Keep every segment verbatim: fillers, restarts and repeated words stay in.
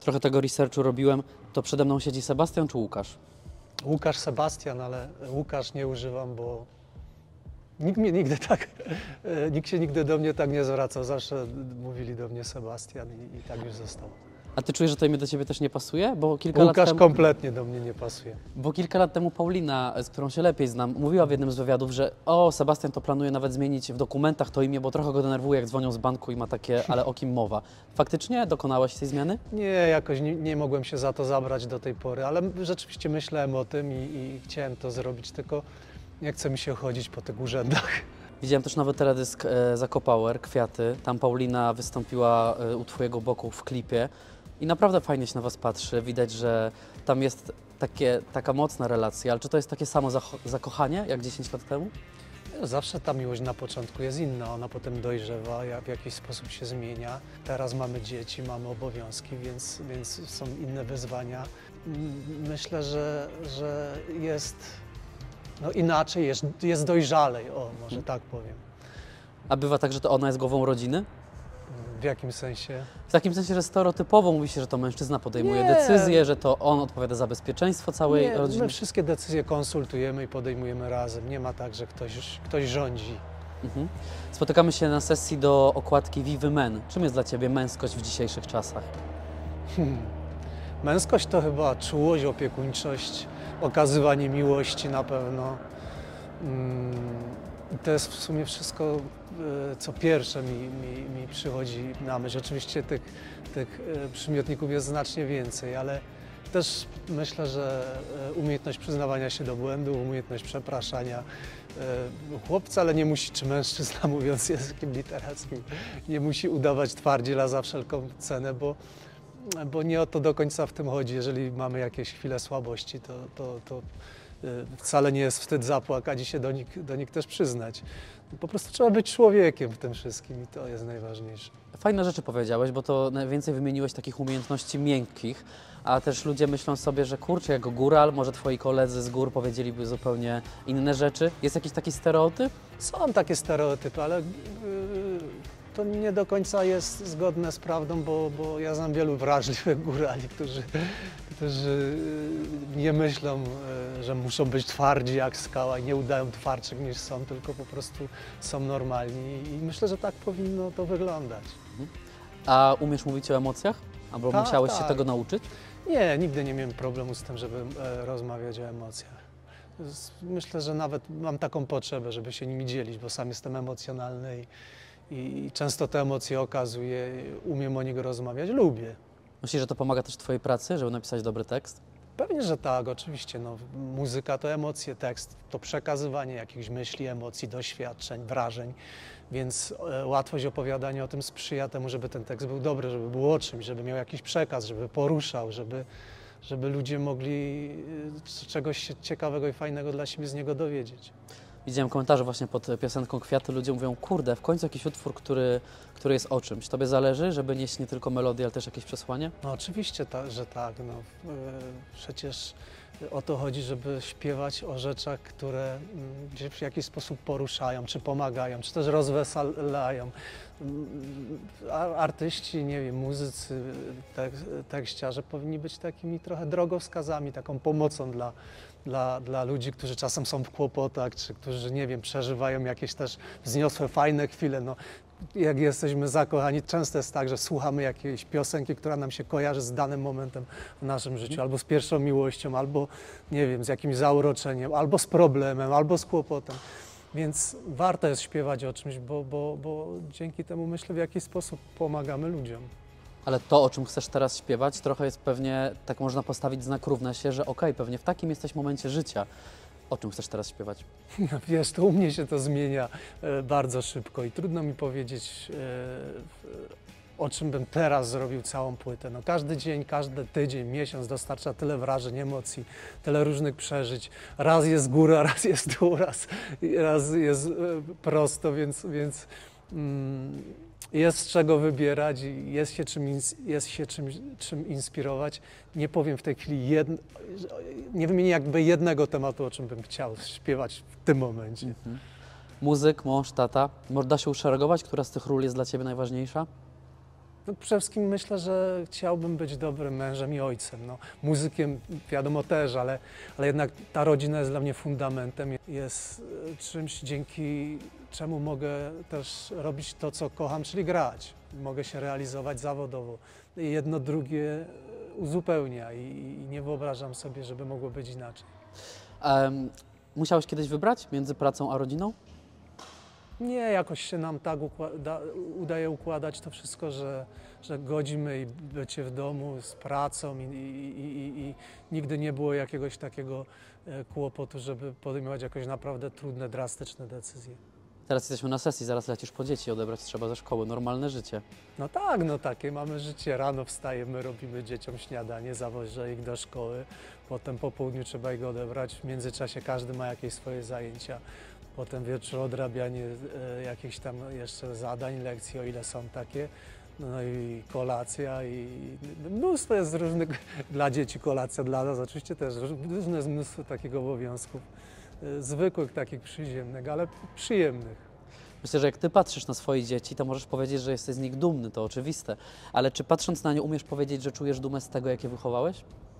Trochę tego researchu robiłem. To przede mną siedzi Sebastian czy Łukasz? Łukasz, Sebastian, ale Łukasz nie używam, bo nikt mnie nigdy tak, nikt się nigdy do mnie tak nie zwracał. Zawsze mówili do mnie Sebastian i, i tak już zostało. A ty czujesz, że to imię do ciebie też nie pasuje? Bo kilka Łukasz lat temu, kompletnie do mnie nie pasuje. Bo kilka lat temu Paulina, z którą się lepiej znam, mówiła w jednym z wywiadów, że o, Sebastian to planuje nawet zmienić w dokumentach to imię, bo trochę go denerwuje, jak dzwonią z banku i ma takie, ale o kim mowa. Faktycznie dokonałeś tej zmiany? Nie, jakoś nie, nie mogłem się za to zabrać do tej pory, ale rzeczywiście myślałem o tym i, i chciałem to zrobić, tylko nie chce mi się chodzić po tych urzędach. Widziałem też nowy teledysk e, Zakopower, Kwiaty. Tam Paulina wystąpiła e, u twojego boku w klipie i naprawdę fajnie się na was patrzy. Widać, że tam jest takie, taka mocna relacja, ale czy to jest takie samo zakochanie jak dziesięć lat temu? Zawsze ta miłość na początku jest inna, ona potem dojrzewa, w jakiś sposób się zmienia. Teraz mamy dzieci, mamy obowiązki, więc, więc są inne wyzwania. Myślę, że, że jest no inaczej, jest, jest dojrzalej, o może tak powiem. A bywa tak, że to ona jest głową rodziny? W jakim sensie? W takim sensie, że stereotypowo mówi się, że to mężczyzna podejmuje Nie. decyzje, że to on odpowiada za bezpieczeństwo całej Nie, rodziny. my wszystkie decyzje konsultujemy i podejmujemy razem. Nie ma tak, że ktoś, ktoś rządzi. Mhm. Spotykamy się na sesji do okładki Vivy Men. Czym jest dla ciebie męskość w dzisiejszych czasach? Hmm. Męskość to chyba czułość, opiekuńczość, okazywanie miłości na pewno. I to jest w sumie wszystko, co pierwsze mi, mi, mi przychodzi na myśl. Oczywiście tych, tych przymiotników jest znacznie więcej, ale też myślę, że umiejętność przyznawania się do błędu, umiejętność przepraszania. Chłop wcale nie musi, czy mężczyzna, mówiąc językiem literackim, nie musi udawać twardziela za wszelką cenę, bo Bo nie o to do końca w tym chodzi. Jeżeli mamy jakieś chwile słabości, to, to, to wcale nie jest wstyd zapłakać i się do nich, do nich też przyznać. Po prostu trzeba być człowiekiem w tym wszystkim i to jest najważniejsze. Fajne rzeczy powiedziałeś, bo to najwięcej wymieniłeś takich umiejętności miękkich, a też ludzie myślą sobie, że kurczę, jako góral, może twoi koledzy z gór powiedzieliby zupełnie inne rzeczy. Jest jakiś taki stereotyp? Są takie stereotypy, ale yy, to nie do końca jest zgodne z prawdą, bo, bo ja znam wielu wrażliwych górali, którzy, którzy nie myślą, że muszą być twardzi jak skała i nie udają twardszych niż są, tylko po prostu są normalni i myślę, że tak powinno to wyglądać. A umiesz mówić o emocjach? Albo tak, musiałeś tak. się tego nauczyć? Nie, nigdy nie miałem problemu z tym, żeby rozmawiać o emocjach. Myślę, że nawet mam taką potrzebę, żeby się nimi dzielić, bo sam jestem emocjonalny i I często te emocje okazuję, umiem o nich rozmawiać, lubię. Myślisz, że to pomaga też w twojej pracy, żeby napisać dobry tekst? Pewnie, że tak, oczywiście. No, muzyka to emocje, tekst to przekazywanie jakichś myśli, emocji, doświadczeń, wrażeń, więc e, łatwość opowiadania o tym sprzyja temu, żeby ten tekst był dobry, żeby był o czymś, żeby miał jakiś przekaz, żeby poruszał, żeby, żeby ludzie mogli e, czegoś ciekawego i fajnego dla siebie z niego dowiedzieć. Widziałem komentarze właśnie pod piosenką Kwiaty, ludzie mówią, kurde, w końcu jakiś utwór, który, który jest o czymś. Tobie zależy, żeby nieść nie tylko melodię, ale też jakieś przesłanie? No oczywiście, ta, że tak. No, yy, przecież o to chodzi, żeby śpiewać o rzeczach, które gdzieś w jakiś sposób poruszają, czy pomagają, czy też rozweselają. Yy, artyści, nie wiem, muzycy, tek, tekściarze powinni być takimi trochę drogowskazami, taką pomocą dla Dla, dla ludzi, którzy czasem są w kłopotach, czy którzy, nie wiem, przeżywają jakieś też wzniosłe, fajne chwile. No, jak jesteśmy zakochani, często jest tak, że słuchamy jakiejś piosenki, która nam się kojarzy z danym momentem w naszym życiu, albo z pierwszą miłością, albo, nie wiem, z jakimś zauroczeniem, albo z problemem, albo z kłopotem. Więc warto jest śpiewać o czymś, bo, bo, bo dzięki temu, myślę, w jakiś sposób pomagamy ludziom. Ale to, o czym chcesz teraz śpiewać, trochę jest pewnie, tak można postawić znak równa się, że okej, okay, pewnie w takim jesteś momencie życia. O czym chcesz teraz śpiewać? No wiesz, to u mnie się to zmienia e, bardzo szybko i trudno mi powiedzieć, e, o czym bym teraz zrobił całą płytę. No, każdy dzień, każdy tydzień, miesiąc dostarcza tyle wrażeń, emocji, tyle różnych przeżyć. Raz jest góra, raz jest dół, raz, raz jest e, prosto, więc... więc mm, jest z czego wybierać i jest się czym, jest się czym, czym inspirować. Nie powiem w tej chwili, jedno, nie wymienię jakby jednego tematu, o czym bym chciał śpiewać w tym momencie. Mhm. Muzyk, mąż, tata. Da się uszeregować, która z tych ról jest dla ciebie najważniejsza? No, przede wszystkim myślę, że chciałbym być dobrym mężem i ojcem. No, muzykiem wiadomo też, ale, ale jednak ta rodzina jest dla mnie fundamentem. Jest e, czymś, dzięki czemu mogę też robić to, co kocham, czyli grać. Mogę się realizować zawodowo. I jedno drugie uzupełnia i, i nie wyobrażam sobie, żeby mogło być inaczej. Um, musiałeś kiedyś wybrać między pracą a rodziną? Nie, jakoś się nam tak układa, udaje układać to wszystko, że, że godzimy i bycie w domu z pracą i, i, i, i nigdy nie było jakiegoś takiego e, kłopotu, żeby podejmować jakieś naprawdę trudne, drastyczne decyzje. Teraz jesteśmy na sesji, zaraz lecisz po dzieci, odebrać trzeba ze szkoły, normalne życie. No tak, no takie mamy życie. Rano wstajemy, robimy dzieciom śniadanie, zawożę ich do szkoły, potem po południu trzeba ich odebrać. W międzyczasie każdy ma jakieś swoje zajęcia. Potem wieczór odrabianie e, jakichś tam jeszcze zadań, lekcji, o ile są takie. No i kolacja i mnóstwo jest różnych, dla dzieci kolacja, dla nas oczywiście też różne jest mnóstwo takich obowiązków, e, zwykłych, takich przyziemnych, ale przyjemnych. Myślę, że jak ty patrzysz na swoje dzieci, to możesz powiedzieć, że jesteś z nich dumny, to oczywiste. Ale czy patrząc na nie umiesz powiedzieć, że czujesz dumę z tego, jakie wychowałeś?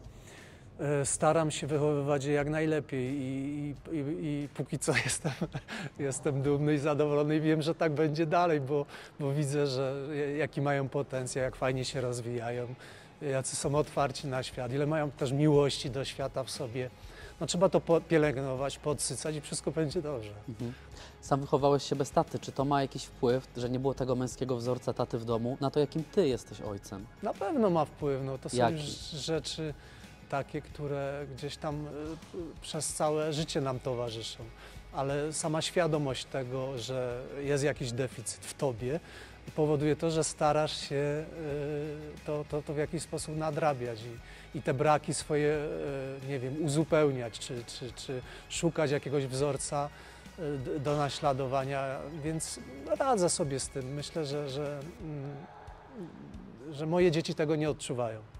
Staram się wychowywać je jak najlepiej i, i, i póki co jestem, jestem dumny i zadowolony i wiem, że tak będzie dalej, bo, bo widzę, że jaki mają potencjał, jak fajnie się rozwijają, jacy są otwarci na świat, ile mają też miłości do świata w sobie. No, trzeba to pielęgnować, podsycać i wszystko będzie dobrze. Mhm. Sam wychowałeś się bez taty. Czy to ma jakiś wpływ, że nie było tego męskiego wzorca taty w domu, na to, jakim ty jesteś ojcem? Na pewno ma wpływ. No, to są Jaki? już rzeczy takie, które gdzieś tam y, przez całe życie nam towarzyszą. Ale sama świadomość tego, że jest jakiś deficyt w tobie, powoduje to, że starasz się y, to, to, to w jakiś sposób nadrabiać i, i te braki swoje, y, nie wiem, uzupełniać, czy, czy, czy szukać jakiegoś wzorca y, do naśladowania, więc radzę sobie z tym. Myślę, że, że, mm, że moje dzieci tego nie odczuwają.